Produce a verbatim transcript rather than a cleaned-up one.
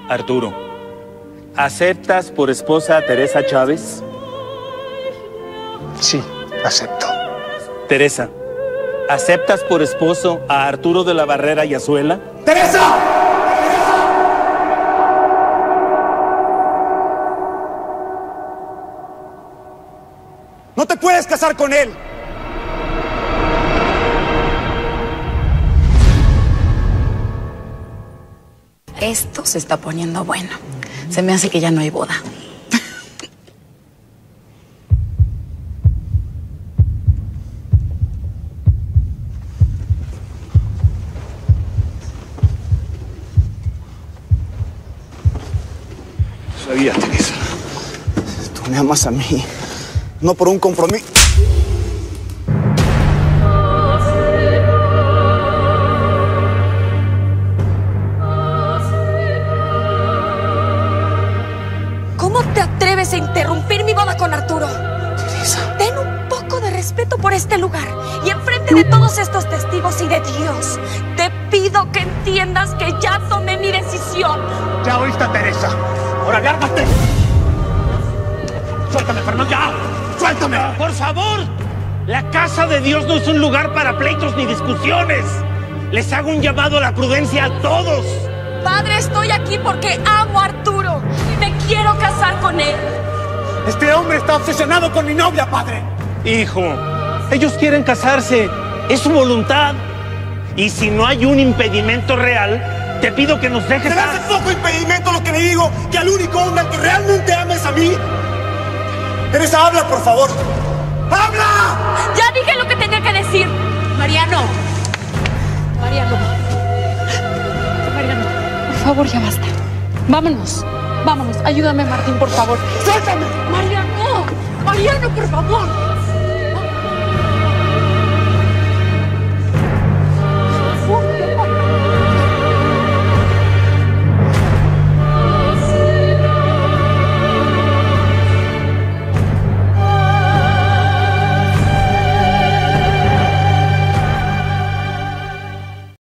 Arturo, ¿aceptas por esposa a Teresa Chávez? Sí, acepto. Teresa, ¿aceptas por esposo a Arturo de la Barrera y Azuela? ¡Teresa! ¡No te puedes casar con él! Esto se está poniendo bueno. Se me hace que ya no hay boda. Sabía, Teresa. Tú me amas a mí, no por un compromiso. ¿Cómo te atreves a interrumpir mi boda con Arturo? Teresa. Ten un poco de respeto por este lugar y enfrente de todos estos testigos y de Dios, te pido que entiendas que ya tomé mi decisión. Ya oíste, Teresa. Ahora lárgate. Suéltame, Fernando. ¡Ya! ¡Suéltame! ¡Por favor! La casa de Dios no es un lugar para pleitos ni discusiones. Les hago un llamado a la prudencia a todos. Padre, estoy aquí porque amo a Arturo y me quiero casar con él. Este hombre está obsesionado con mi novia, padre. Hijo, ellos quieren casarse. Es su voluntad. Y si no hay un impedimento real, te pido que nos dejes... ¿Te hace poco impedimento lo que le digo? Que al único hombre al que realmente ames a mí. Teresa, habla, por favor. ¡Habla! Ya dije lo que tenía que decir. Mariano. Mariano. Mariano, por favor, ya basta. Vámonos. Vámonos. Ayúdame, Martín, por favor. ¡Suéltame! Mariano. Mariano, por favor.